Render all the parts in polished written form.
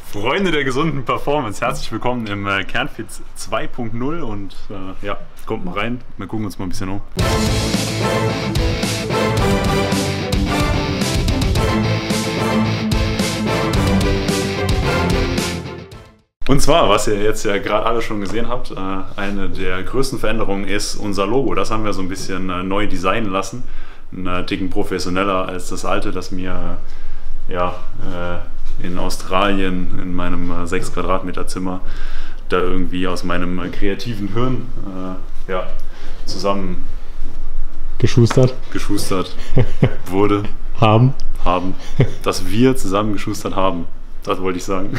Freunde der gesunden Performance, herzlich willkommen im Kernfit 2.0 und ja, kommt mal rein, wir gucken uns mal ein bisschen um. Und zwar, was ihr jetzt ja gerade alle schon gesehen habt, eine der größten Veränderungen ist unser Logo. Das haben wir so ein bisschen neu designen lassen, einen Ticken professioneller als das alte, das mir ja, in Australien in meinem 6 Quadratmeter Zimmer da irgendwie aus meinem kreativen Hirn ja, zusammen geschustert wurde. Haben. Dass wir zusammen geschustert haben. Das wollte ich sagen.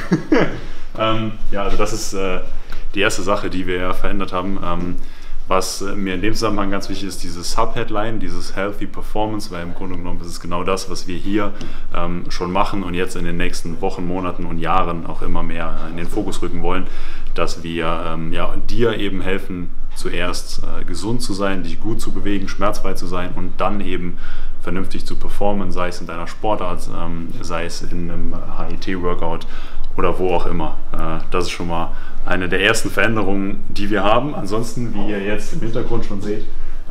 Ja, also das ist die erste Sache, die wir ja verändert haben. Was mir in dem Zusammenhang ganz wichtig ist, dieses Subheadline, dieses Healthy Performance, weil im Grunde genommen ist es genau das, was wir hier schon machen und jetzt in den nächsten Wochen, Monaten und Jahren auch immer mehr in den Fokus rücken wollen, dass wir ja, dir eben helfen, zuerst gesund zu sein, dich gut zu bewegen, schmerzfrei zu sein und dann eben vernünftig zu performen, sei es in deiner Sportart, sei es in einem HIIT-Workout oder wo auch immer. Das ist schon mal eine der ersten Veränderungen, die wir haben. Ansonsten, wie ihr jetzt im Hintergrund schon seht,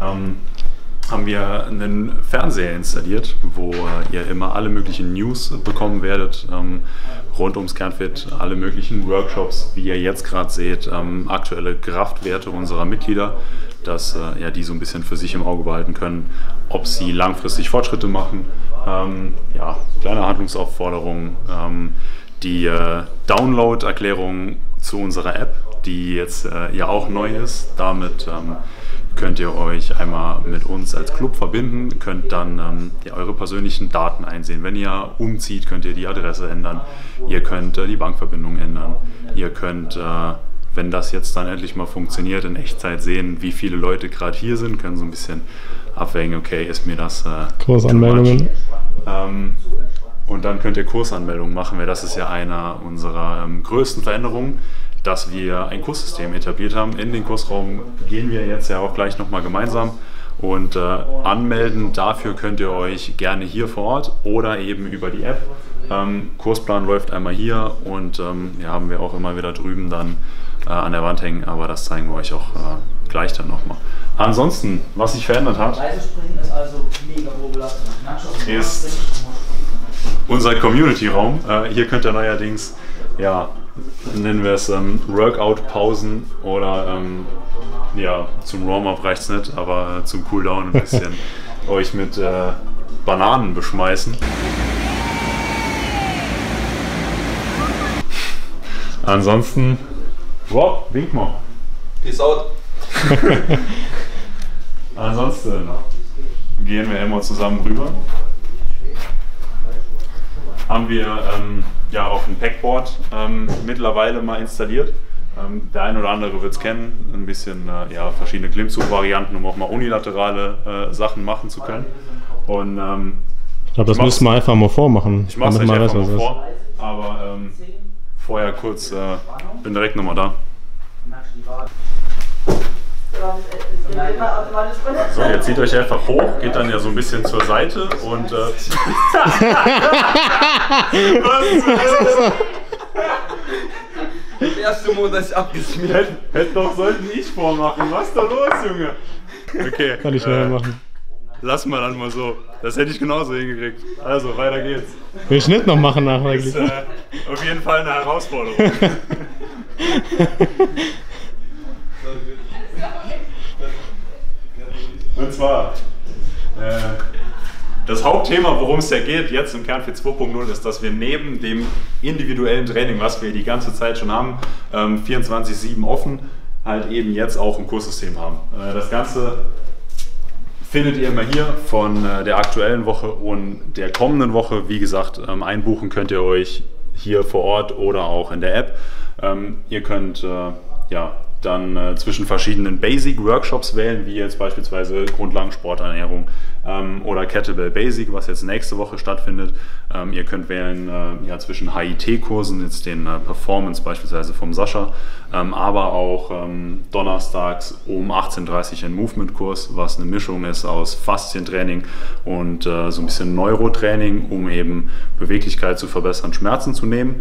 haben wir einen Fernseher installiert, wo ihr immer alle möglichen News bekommen werdet, rund ums Kernfit, alle möglichen Workshops, wie ihr jetzt gerade seht, aktuelle Kraftwerte unserer Mitglieder, dass ja, die so ein bisschen für sich im Auge behalten können, ob sie langfristig Fortschritte machen, ja, kleine Handlungsaufforderungen, die Download-Erklärung zu unserer App, die jetzt ja auch neu ist. Damit könnt ihr euch einmal mit uns als Club verbinden, könnt dann ja, eure persönlichen Daten einsehen. Wenn ihr umzieht, könnt ihr die Adresse ändern, ihr könnt die Bankverbindung ändern, ihr könnt, wenn das jetzt dann endlich mal funktioniert, in Echtzeit sehen, wie viele Leute gerade hier sind, können so ein bisschen abwägen, okay, ist mir das Kursanmeldungen. Und dann könnt ihr Kursanmeldungen machen, weil das ist ja einer unserer größten Veränderungen, dass wir ein Kurssystem etabliert haben. In den Kursraum gehen wir jetzt ja auch gleich nochmal gemeinsam und anmelden. Dafür könnt ihr euch gerne hier vor Ort oder eben über die App. Kursplan läuft einmal hier und ja, haben wir auch immer wieder drüben dann an der Wand hängen, aber das zeigen wir euch auch gleich dann nochmal. Ansonsten, was sich verändert hat, ist unser Community-Raum. Hier könnt ihr neuerdings, ja, nennen wir es Workout-Pausen oder ja, zum Warm-up reicht es nicht, aber zum Cooldown ein bisschen euch mit Bananen beschmeißen. Ansonsten, wow, wink mal. Peace out. Ansonsten gehen wir immer zusammen rüber. Haben wir ja auch ein Packboard mittlerweile mal installiert. Der eine oder andere wird es kennen, ein bisschen ja, verschiedene Klimmzug-Varianten, um auch mal unilaterale Sachen machen zu können. Und, ich glaube, das müssen wir einfach mal vormachen. Ich mache es euch einfach mal vor, aber vorher kurz, bin direkt nochmal da. So, jetzt zieht euch einfach hoch, geht dann ja so ein bisschen zur Seite und was ist das? Der erste Monat ist abgeschmiert. Sollten ich vormachen. Was ist da los, Junge? Okay. Kann ich schnell machen. Lassen wir dann mal so. Das hätte ich genauso hingekriegt. Also, weiter geht's. Will ich nicht noch machen nachher eigentlich. Das ist auf jeden Fall eine Herausforderung. Und zwar, das Hauptthema, worum es ja geht, jetzt im Kernfit 2.0, ist, dass wir neben dem individuellen Training, was wir die ganze Zeit schon haben, 24/7 offen, halt eben jetzt auch ein Kurssystem haben. Das Ganze findet ihr immer hier von der aktuellen Woche und der kommenden Woche. Wie gesagt, einbuchen könnt ihr euch hier vor Ort oder auch in der App. Ihr könnt ja, dann zwischen verschiedenen Basic-Workshops wählen, wie jetzt beispielsweise Grundlagensporternährung oder Kettlebell Basic, was jetzt nächste Woche stattfindet. Ihr könnt wählen ja, zwischen HIIT-Kursen, jetzt den Performance beispielsweise vom Sascha, aber auch donnerstags um 18:30 Uhr ein Movement-Kurs, was eine Mischung ist aus Faszientraining und so ein bisschen Neurotraining, um eben Beweglichkeit zu verbessern, Schmerzen zu nehmen.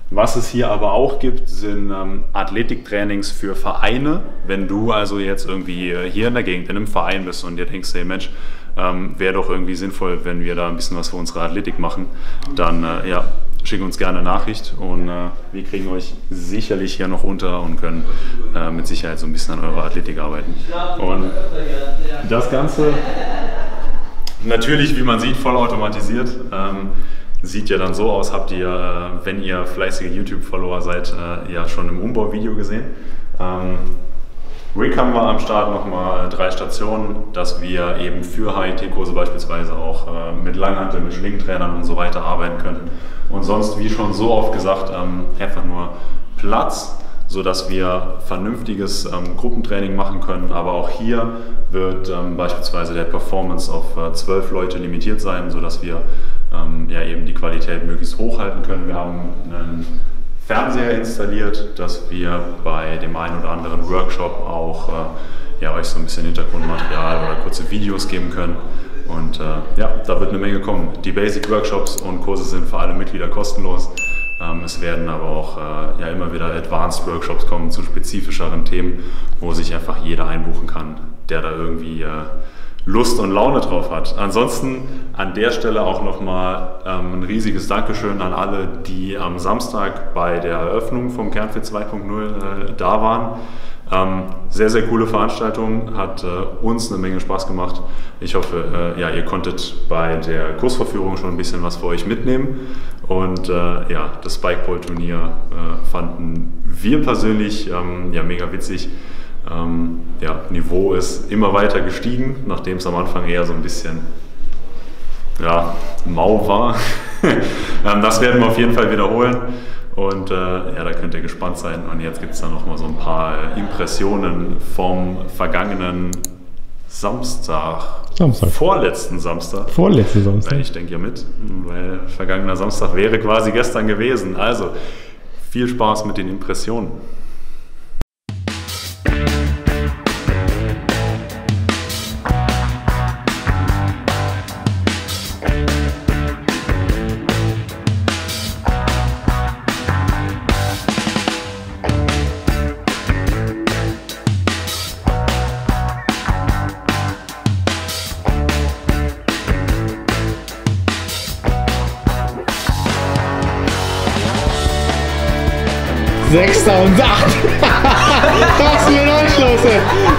Was es hier aber auch gibt, sind Athletiktrainings für Vereine. Wenn du also jetzt irgendwie hier in der Gegend in einem Verein bist und dir denkst, hey Mensch, wäre doch irgendwie sinnvoll, wenn wir da ein bisschen was für unsere Athletik machen, dann ja, schick uns gerne eine Nachricht und wir kriegen euch sicherlich hier noch unter und können mit Sicherheit so ein bisschen an eurer Athletik arbeiten. Und das Ganze natürlich, wie man sieht, vollautomatisiert. Sieht ja dann so aus, habt ihr, wenn ihr fleißige YouTube-Follower seid, ja schon im Umbauvideo gesehen. Rig haben wir am Start nochmal 3 Stationen, dass wir eben für HIIT-Kurse beispielsweise auch mit Langhantel, mit Schlingentrainern und so weiter arbeiten können. Und sonst, wie schon so oft gesagt, einfach nur Platz, sodass wir vernünftiges Gruppentraining machen können. Aber auch hier wird beispielsweise der Performance auf 12 Leute limitiert sein, sodass wir ja eben die Qualität möglichst hochhalten können. Wir haben einen Fernseher installiert, dass wir bei dem einen oder anderen Workshop auch ja, euch so ein bisschen Hintergrundmaterial oder kurze Videos geben können. Und ja, da wird eine Menge kommen. Die Basic Workshops und Kurse sind für alle Mitglieder kostenlos. Es werden aber auch ja, immer wieder Advanced Workshops kommen zu spezifischeren Themen, wo sich einfach jeder einbuchen kann, der da irgendwie Lust und Laune drauf hat. Ansonsten an der Stelle auch nochmal ein riesiges Dankeschön an alle, die am Samstag bei der Eröffnung vom Kernfit 2.0 da waren. Sehr, sehr coole Veranstaltung, hat uns eine Menge Spaß gemacht. Ich hoffe, ja, ihr konntet bei der Kursvorführung schon ein bisschen was für euch mitnehmen. Und ja, das Spikeball-Turnier fanden wir persönlich ja, mega witzig. Ja, Niveau ist immer weiter gestiegen, nachdem es am Anfang eher so ein bisschen ja, mau war. Das werden wir auf jeden Fall wiederholen und ja, da könnt ihr gespannt sein. Und jetzt gibt es dann noch mal so ein paar Impressionen vom vergangenen Samstag. Vorletzten Samstag. Vorletzten Samstag. Weil ich denke ja mit, weil vergangener Samstag wäre quasi gestern gewesen. Also viel Spaß mit den Impressionen. Sechster und 8. Was für ein Anschluss, ey.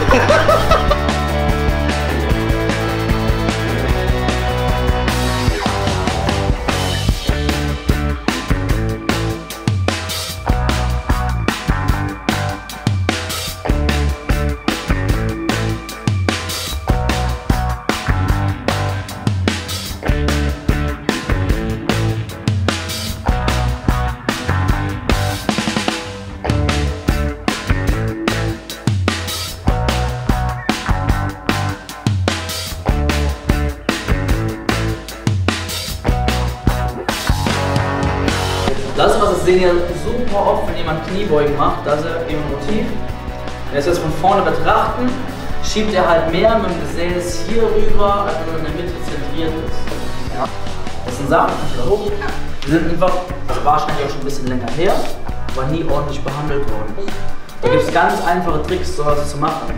Das ist was, das sehen wir super oft, wenn jemand Kniebeugen macht, dass er im Motiv, wenn wir es jetzt von vorne betrachten, schiebt er halt mehr mit dem Gesäß hier rüber, als wenn er in der Mitte zentriert ist. Ja. Das sind Sachen, die hoch, die sind einfach, also wahrscheinlich auch schon ein bisschen länger her, aber nie ordentlich behandelt worden. Da gibt es ganz einfache Tricks, sowas zu machen.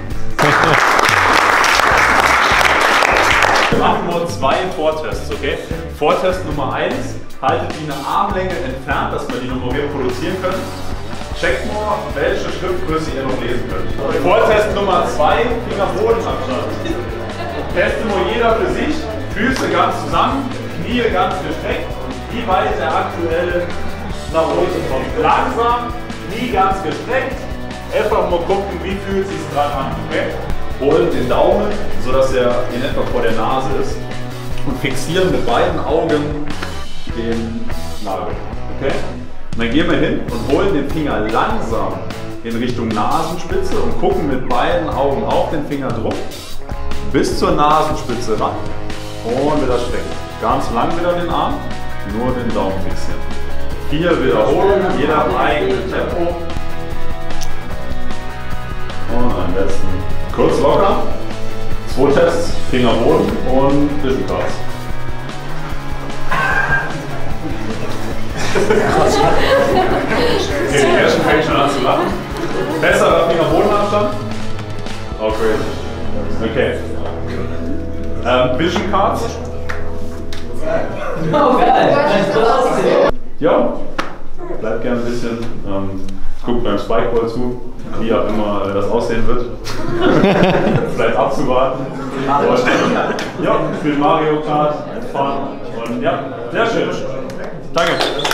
Wir machen nur 2 Vortests, okay? Vortest Nummer 1, haltet die eine Armlänge entfernt, dass wir die noch reproduzieren können. Checkt nur, welche Schriftgröße ihr noch lesen könnt. Vortest Nummer 2, Finger-Bodenabstand. Teste nur jeder für sich, Füße ganz zusammen, Knie ganz gestreckt, wie weit der aktuelle nach unten kommt. Langsam, Knie ganz gestreckt, einfach mal gucken, wie fühlt es sich gerade an. Okay? Holen den Daumen, sodass er in etwa vor der Nase ist und fixieren mit beiden Augen den Nagel. Okay? Und dann gehen wir hin und holen den Finger langsam in Richtung Nasenspitze und gucken mit beiden Augen auf den Fingerdruck bis zur Nasenspitze ran und wieder strecken. Ganz lang wieder den Arm, nur den Daumen fixieren. 4 Wiederholungen, jeder im eigenen Tempo. Und am besten kurz locker. 2 Tests, Fingerboden und Vision Cards. Vision Cards. Oh, geil. Ja, bleibt gerne ein bisschen. Guckt beim Spikeball zu, wie auch immer das aussehen wird. Vielleicht abzuwarten. Und, ja, spielt Mario Kart, fahren. Und ja, sehr schön. Danke.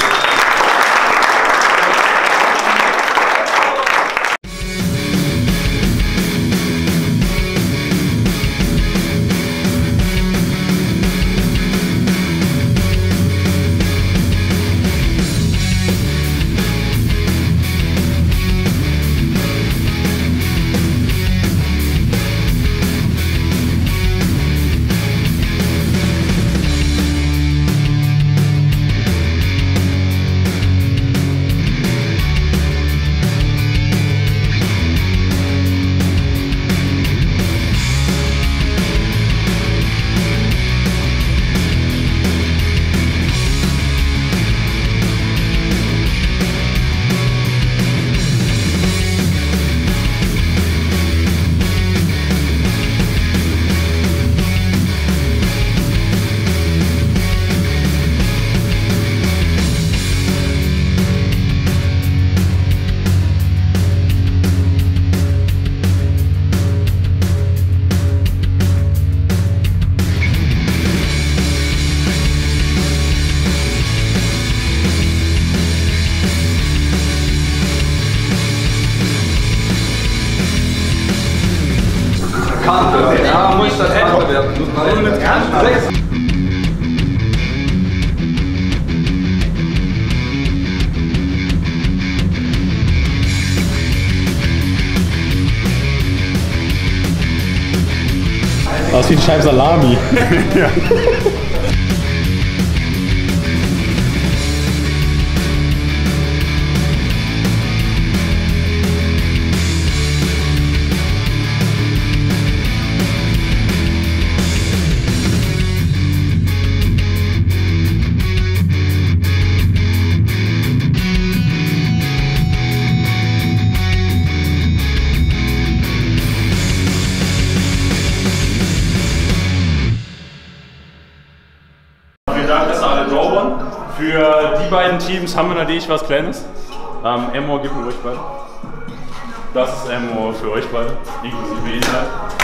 Kante. Ja, muss das Kante werden. Mit Kante. 6. Aus wie ein Scheib Salami. Ja. Vielen Dank, dass ihr alle da waren. Für die beiden Teams haben wir natürlich was Kleines. Emo gibt mir euch beide. Das ist Emo für euch beide, inklusive Inhalt.